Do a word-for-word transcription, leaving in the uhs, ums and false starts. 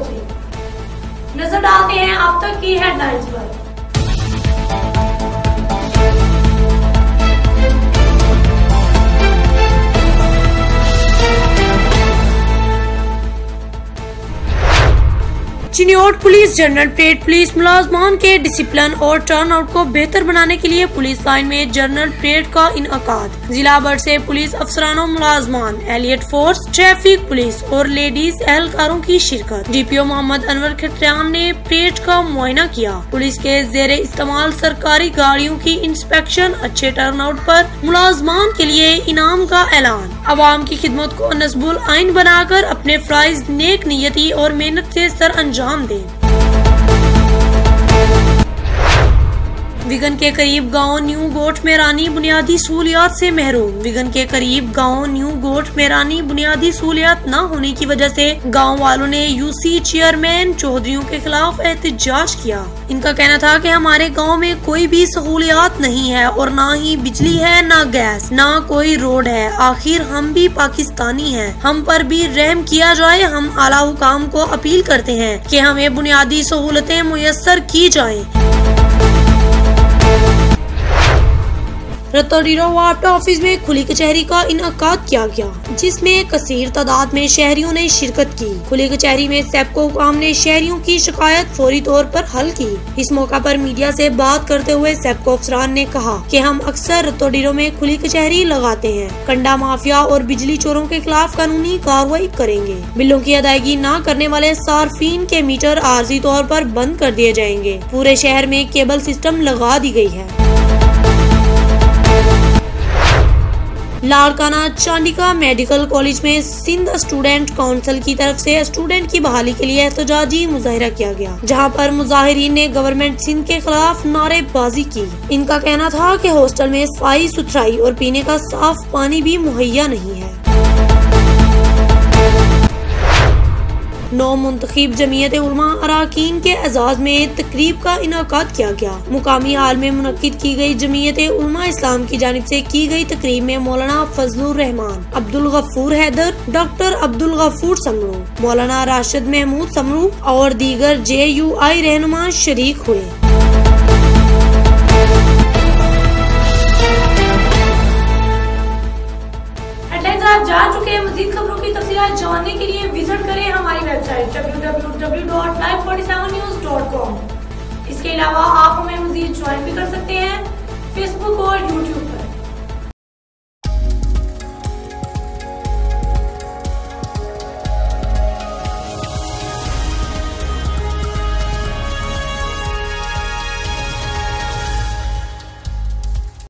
पहुंच रही। नजर डालते हैं अब तक की हेडलाइंस पर। Chiniot police general parade police मुलाजमान के डिसिप्लिन और टर्नआउट को बेहतर बनाने के लिए पुलिस लाइन में जनरल परेड का इनअकाद। जिला भर से पुलिस अफसरानों, मुलाजमान, एलियट फोर्स, ट्रैफिक पुलिस और लेडीज एहलकारों की शिरकत। डीपीओ मोहम्मद अनवर खित्रियान ने परेड का मुआयना किया। पुलिस के जेरे इस्तेमाल सरकारी गाड़ियों की इंस्पेक्शन। अच्छे टर्नआउट पर मुलाजमान के लिए इनाम का ऐलान। अवाम की खिदमत को नस्बुल आइन बनाकर अपने फराइज नेक नियती और मेहनत से सर अंजाम दें। विगन के करीब गांव न्यू गोट मेरानी बुनियादी सहूलियात से महरूम। विगन के करीब गांव न्यू गोट मेरानी बुनियादी सहूलियात न होने की वजह से गांव वालों ने यूसी चेयरमैन चौधरियों के खिलाफ एहतजाज किया। इनका कहना था कि हमारे गांव में कोई भी सहूलियात नहीं है और न ही बिजली है, न गैस, न कोई रोड है। आखिर हम भी पाकिस्तानी हैं, हम पर भी रहम किया जाए। हम आला हुकाम को अपील करते हैं कि हमें बुनियादी सहूलतें मुयस्सर की जाएं। रतौडीरो वार्ड ऑफिस में खुली कचहरी का इनअकाद किया गया, जिसमें कसीर तादाद में शहरियों ने शिरकत की। खुली कचहरी में सेप्को हुकाम ने शहरियों की शिकायत फौरी तौर पर हल की। इस मौका पर मीडिया से बात करते हुए सेप्को अफसरान ने कहा कि हम अक्सर रतौडीरो में खुली कचहरी लगाते हैं। कंडा माफिया और बिजली चोरों के खिलाफ कानूनी कार्रवाई करेंगे। बिलों की अदायगी न करने वाले सार्फिन के मीटर आर्जी तौर पर बंद कर दिए जाएंगे। पूरे शहर में केबल सिस्टम लगा दी गई है। लाड़काना चांडिका मेडिकल कॉलेज में सिंध स्टूडेंट काउंसिल की तरफ से स्टूडेंट की बहाली के लिए एहतजाजी मुजाहिरा किया गया, जहां पर मुजाहिरीन ने गवर्नमेंट सिंध के खिलाफ नारेबाजी की। इनका कहना था कि हॉस्टल में सफाई सुथराई और पीने का साफ पानी भी मुहैया नहीं है। नौ मुंतखब जमीयत उलमा अराकीन के एजाज में तकरीब का इनाकाद किया गया। मुकामी हाल में मुनक्किद की गई जमीयत उलमा इस्लाम की जानिब से की गई तकरीब में मौलाना फजलुर रहमान, अब्दुल गफूर हैदर, डॉक्टर अब्दुल गफूर समरू, मौलाना राशिद महमूद समरू और दीगर जे यू आई रहनुमा शरीक हुए। आप जान चुके हैं। मजीद खबरों की तफसीलात जानने के लिए विजिट करें हमारी website W W W dot live forty seven news dot com. इसके अलावा आप हमें मजीद ज्वाइन भी कर सकते हैं फेसबुक और यूट्यूब पर।